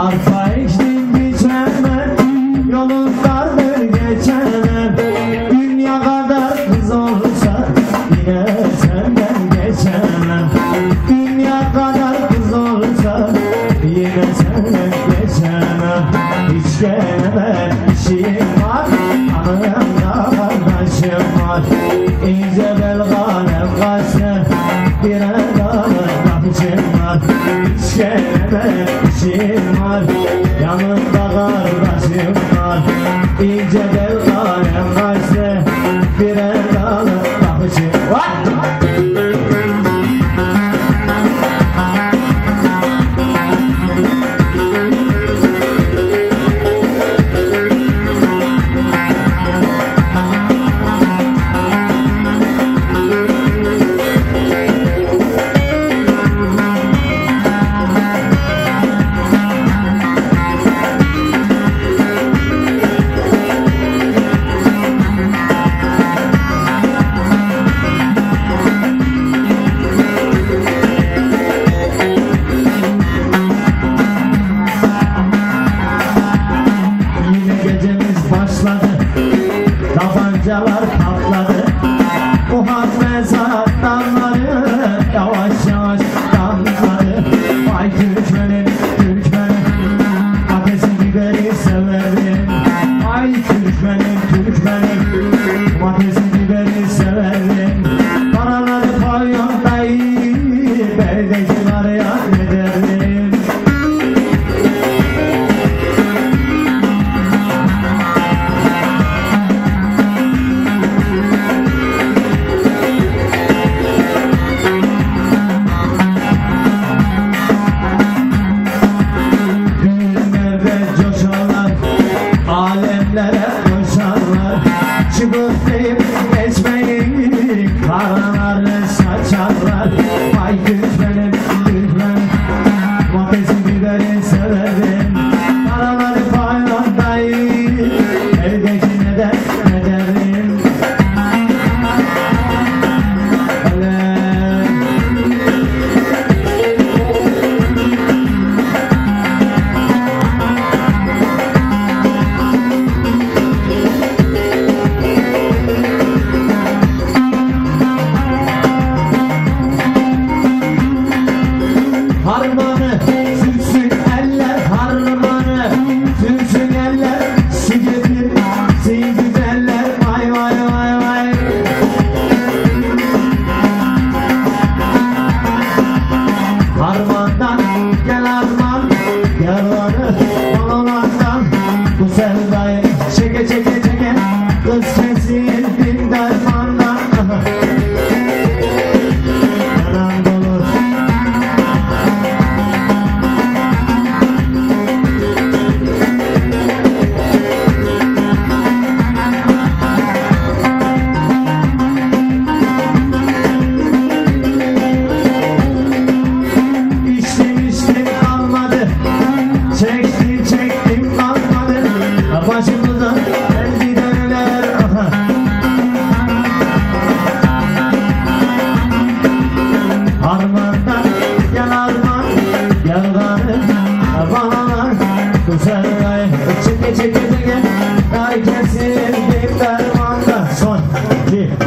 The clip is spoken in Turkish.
Arpa ektim biçemem, yolun dardır geçemem. Dünya kadar kız olsa yine senden geçemem. Dünya kadar kız olsa yine senden geçemem. Hiç gelemem, işim var, anamda kardeşim var. İnce belganem kaçtı, bir adalet kapıcım var. Hiç gelemem, işim var, yanımda kardeşim var. İnce belganem kaçtı, bir adalet kapıcım var. Tabancalar patladı, bu hazmezat damları yavaş yavaş damladı. Vay Türkmenim, Türkmenim, ateşin biberi severim. Vay Türkmenim, Türkmenim, ateşin biberi severim. Paraları pavyonda iyi, berdeki ya ne derim. Alemlere koşarlar, çıbıklayıp geçmeyi paralarını saçarlar. Vay Türkmenim, Türkmenim, ateşin biberi severim. Paraları paydandayım, evdeki neden ne derim. Harmanı sürsün eller, harmanı sürsün eller. Sigetir, güzeller, vay vay vay vay. Harmandan gel harman, yarları balonlardan. Bu sevdayı çeke çeke çeke, kız kesildim dermandan. Yanan dolu çektim kalmadı, başımıza geldi döneler. Harmandan gel harman, yarları banalar. Bu sevdayı çeke çeke çeke, day kesildim dermanda. Son 2